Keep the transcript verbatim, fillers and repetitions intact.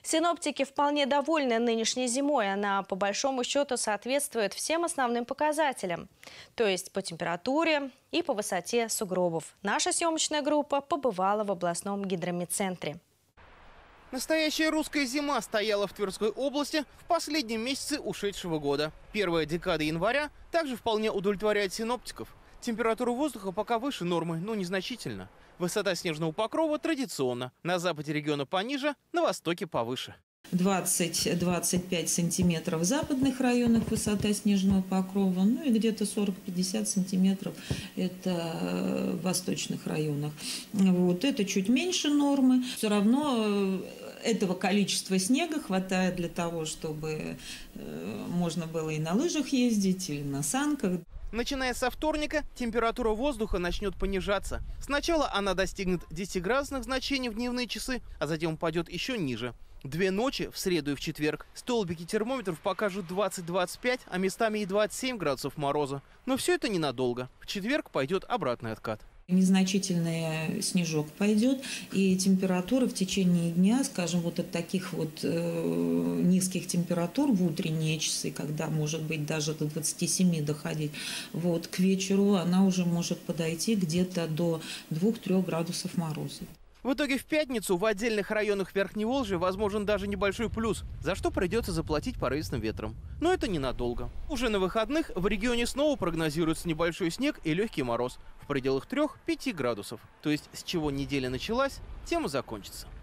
Синоптики вполне довольны нынешней зимой. Она, по большому счету, соответствует всем основным показателям. То есть по температуре и по высоте сугробов. Наша съемочная группа побывала в областном гидрометцентре. Настоящая русская зима стояла в Тверской области в последнем месяце ушедшего года. Первая декада января также вполне удовлетворяет синоптиков. Температура воздуха пока выше нормы, но незначительно. Высота снежного покрова традиционно. На западе региона пониже, на востоке повыше. двадцать — двадцать пять сантиметров в западных районах высота снежного покрова, ну и где-то сорок — пятьдесят сантиметров это в восточных районах. Вот, это чуть меньше нормы. Все равно этого количества снега хватает для того, чтобы можно было и на лыжах ездить, или на санках. Начиная со вторника, температура воздуха начнет понижаться. Сначала она достигнет десятиградусных значений в дневные часы, а затем упадет еще ниже. Две ночи, в среду и в четверг, столбики термометров покажут двадцать — двадцать пять, а местами и двадцать семь градусов мороза. Но все это ненадолго. В четверг пойдет обратный откат. Незначительный снежок пойдет, и температура в течение дня, скажем, вот от таких вот э, низких температур в утренние часы, когда может быть даже до двадцати семи доходить, вот, к вечеру она уже может подойти где-то до двух-трёх градусов мороза. В итоге в пятницу в отдельных районах Верхневолжья возможен даже небольшой плюс, за что придется заплатить порывистым ветром. Но это ненадолго. Уже на выходных в регионе снова прогнозируется небольшой снег и легкий мороз в пределах трёх — пяти градусов. То есть с чего неделя началась, тем и закончится.